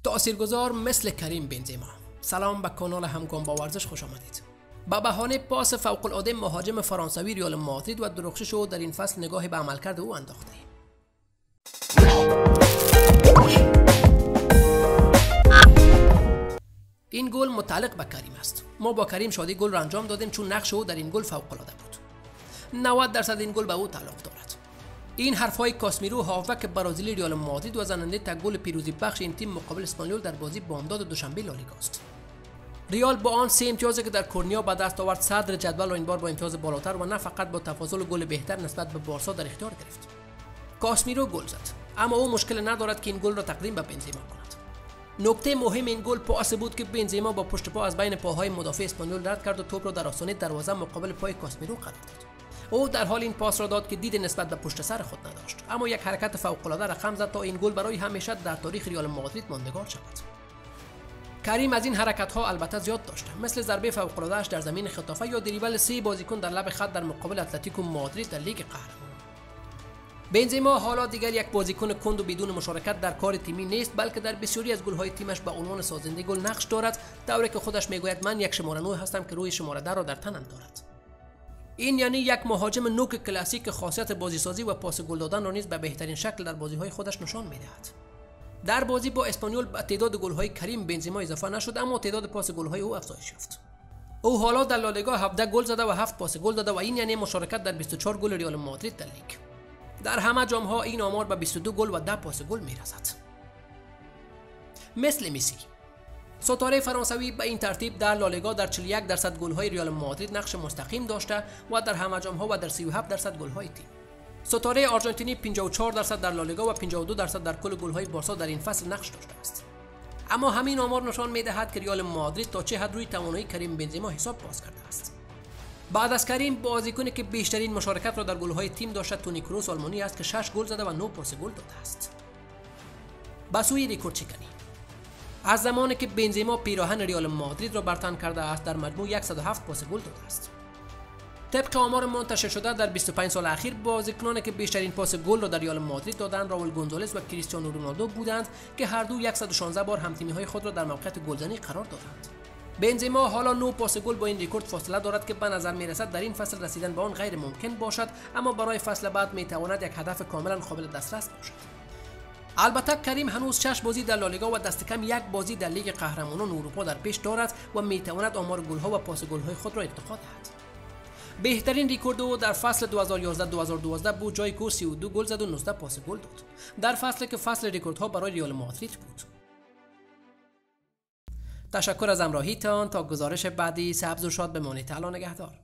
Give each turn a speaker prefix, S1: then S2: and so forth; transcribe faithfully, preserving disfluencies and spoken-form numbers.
S1: تاثیرگذار مثل کریم بنزما. سلام، به کانال همگام با ورزش خوش آمدید. با بهانه پاس فوق العاده مهاجم فرانسوی ریال مادرید و درخشش او در این فصل نگاهی به عملکرد او انداخته ایم. این گل متعلق به کریم است. ما با کریم شادی گل را انجام دادیم چون نقش او در این گل فوق العاده بود. نود درصد این گل به او تعلق دارد. این حرفهای کاسمیرو، هافبک برازیلی ریال مادرید و زننده تک گل پیروزی بخش این تیم مقابل اسپانیول در بازی بامداد دوشنبه لالیگا است. ریال با آن سه امتیازی که در کورنیا به دست آورد صدر جدول و این بار با امتیاز بالاتر و نه فقط با تفاضل گل بهتر نسبت به بارسا در اختیار گرفت. کاسمیرو گل زد، اما او مشکل ندارد که این گل را تقدیم به بنزما کند. نکته مهم این گل پاس بود که بنزما با پشت پا از بین پاهای مدافع اسپانیول رد کرد و توپ را در آستانه دروازه مقابل پای کاسمیرو قرار داد. او در حال این پاس را داد که دید نسبت به پشت سر خود نداشت، اما یک حرکت فوق العاده رقم زد تا این گل برای همیشه در تاریخ ریال مادرید ماندگار شود. کریم از این حرکت ها البته زیاد داشته، مثل ضربه فوق العاده اش در زمین خطافه یا دریبل سه بازیکن در لب خط در مقابل اتلتیکو مادرید در لیگ قهرمانان. بنزما حالا دیگر یک بازیکن کند و بدون مشارکت در کار تیمی نیست، بلکه در بسیاری از گل‌های تیمش به عنوان سازنده گل نقش دارد، طوری که خودش میگوید من یک شماره نه هستم که روی شماره ده را در تنم دارد. این یعنی یک مهاجم نوک کلاسیک خاصیت بازیسازی و پاس گل دادن را نیز به بهترین شکل در بازی‌های خودش نشان می‌دهد. در بازی با اسپانیول به تعداد گل‌های کریم بنزما اضافه نشد، اما تعداد پاس گل‌های او افزایش یافت. او حالا در لالیگا هفده گل زده و هفت پاس گل داده و این یعنی مشارکت در بیست و چهار گل ریال مادرید در لیگ. در همه جام‌ها این آمار به بیست و دو گل و ده پاس گل می‌رسد. مثل مسی، ستاره فرانسوی به این ترتیب در لالیگا در چهل و یک درصد گل‌های ریال مادرید نقش مستقیم داشته و در همه جام‌ها و در سی و هفت درصد گل‌های تیم. ستاره آرژانتینی پنجاه و چهار درصد در لالیگا و پنجاه و دو درصد در کل گل‌های بارسا در این فصل نقش داشته است. اما همین آمار نشان می‌دهد که ریال مادرید تا چه حد روی توانایی کریم بنزما حساب باز کرده است. بعد از کریم بازیکنی که بیشترین مشارکت را در گل‌های تیم داشته تونی کروس آلمانی است که شش گل زده و نه پاس گل داده است. به سوی ریکورد شکنی، از زمانی که بنزما پیراهن ریال مادرید را برتن کرده است در مجموع صد و هفت پاس گل داده است. طبق آمار منتشر شده در بیست و پنج سال اخیر بازیکنانی که بیشترین پاس گل را در ریال مادرید دادند راول گونزالز و کریستیانو رونالدو بودند که هر دو صد و شانزده بار هم‌تیمی‌های خود را در موقعیت گلزنی قرار دادند. بنزما حالا نه پاس گل با این رکورد فاصله دارد که به نظر می‌رسد در این فصل رسیدن به آن غیر ممکن باشد، اما برای فصل بعد می‌تواند یک هدف کاملا قابل دسترس باشد. البته کریم هنوز شش بازی در لالیگا و دست کم یک بازی در لیگ قهرمانان اروپا در پیش دارد و می‌تواند آمار گل‌ها و پاس گل‌های خود را ارتقا دهد. بهترین رکورد او در فصل دو هزار و یازده دو هزار و دوازده بود، جایی که سی و دو گل زد و نوزده پاس گل داد، در فصلی که فصل رکوردها برای ریال مادرید بود. تشکر از همراهیتان. تا گزارش بعدی سبز و شاد بمانید. تعالی نگهدار.